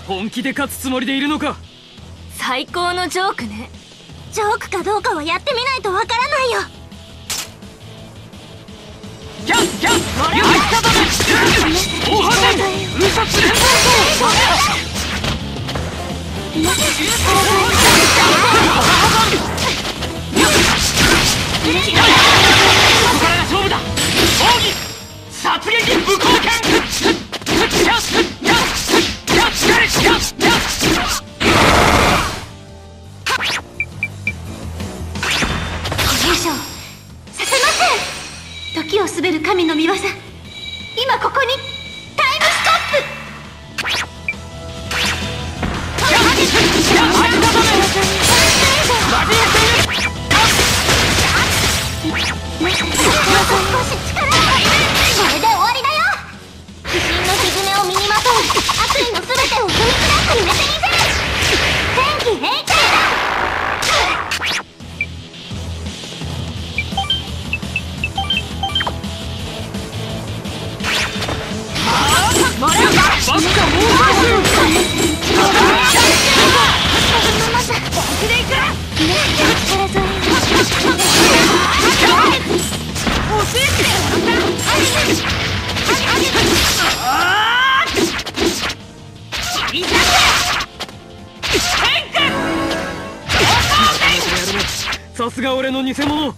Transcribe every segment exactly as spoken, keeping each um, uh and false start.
本気で勝つつもりでいるのか。 最高のジョークね。ジョークかどうかはやってみないとわからないよ。 キャッキャッ入っただめ。大破線風殺連続ここからが勝負だ。奥義殺撃無貢献。 時を滑る神の御業、今ここにタイムストップ。これで終わりだよ。鬼神の蹄を身にまとい悪意の全てを踏み砕く決めてみせる。天気平定だ。もらうか。バスかもうさすが俺の偽物。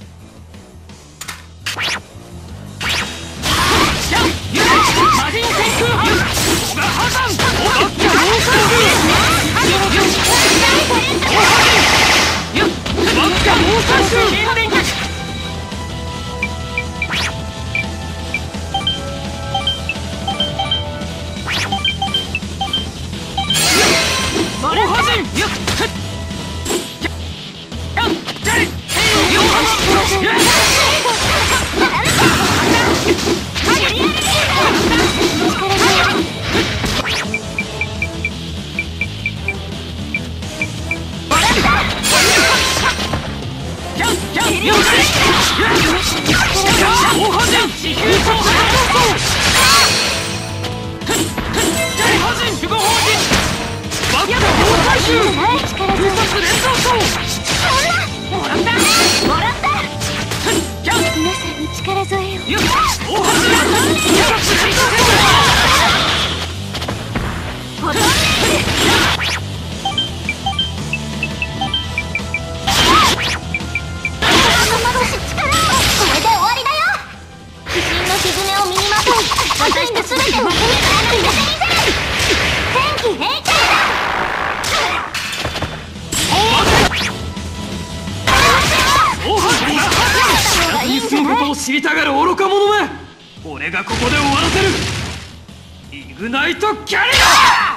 知りたがる愚か者め。俺がここで終わらせる。イグナイトキャリア。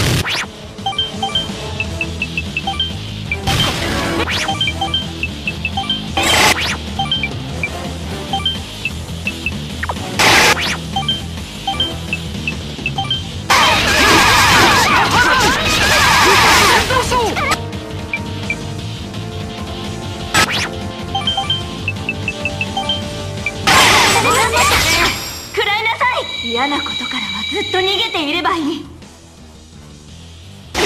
嫌なことからはずっと逃げていればいい。こ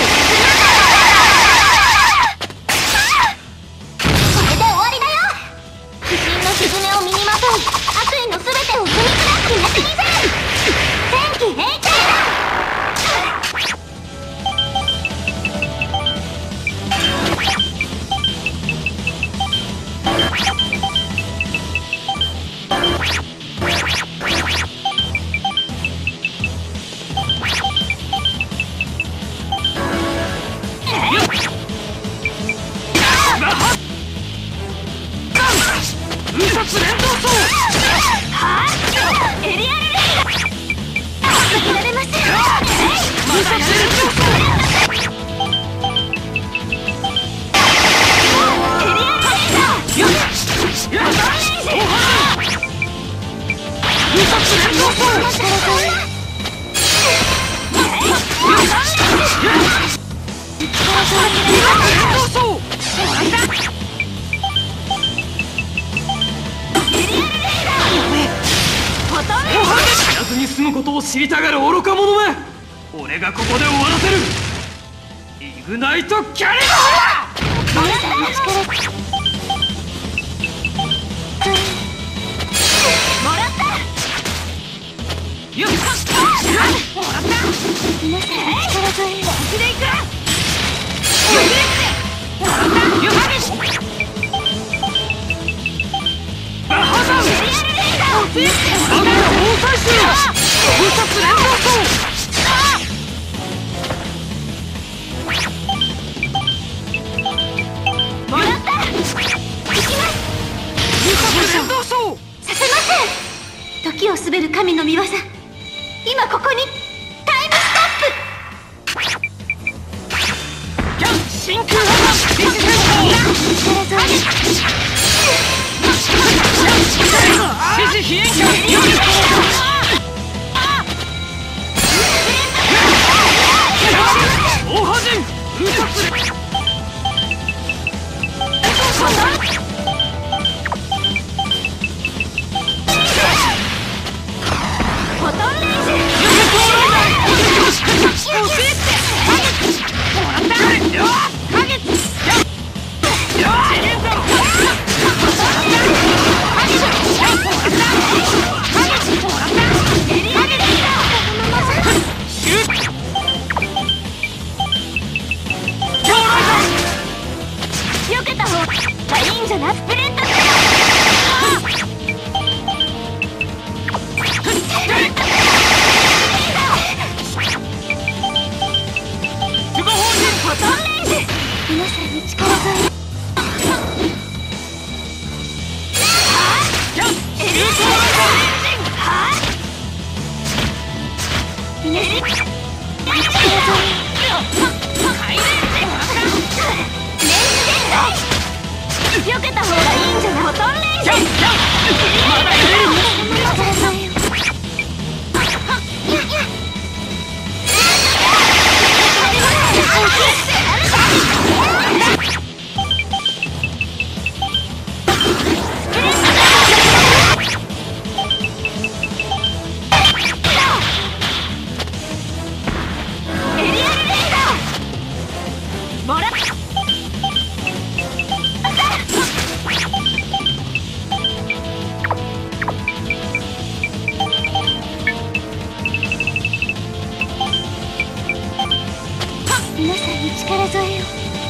れで終わりだよ。鬼神の蹄を身にまとい悪意の全てを踏み砕く決めてみせる。天気平定だ。死なずに済むことを知りたがる愚か者め。俺がここで終わらせる。 イグナイトキャリ皆さんの力もらったよっもらった皆さんの力添え本気でいくもらったよっバハザンアメラ大採集風殺連動層もらった行きます風殺連動層させません時を滑る神の御業今ここにタイムストップキャン真空波乱ビジ戦闘力添え支持非炎球大波人風殺フォトンレイジ避けた方がいいんじゃないスプレッドフォトンレイジ皆さんに力添え皆さんに力添え避けた方がいいんじゃないフォトンレイジまだいる力添え皆さんに力添えを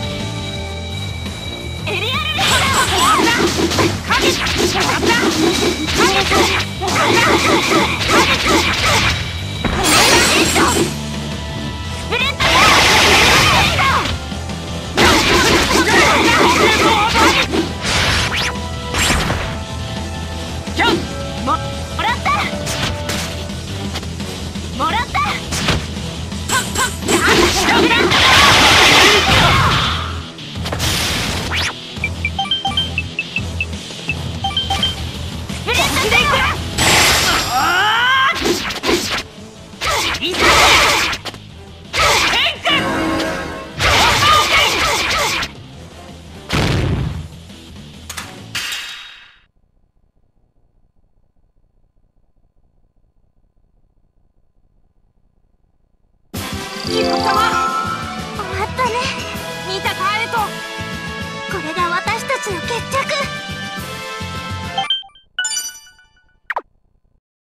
エリアルレーダー影もらった貴様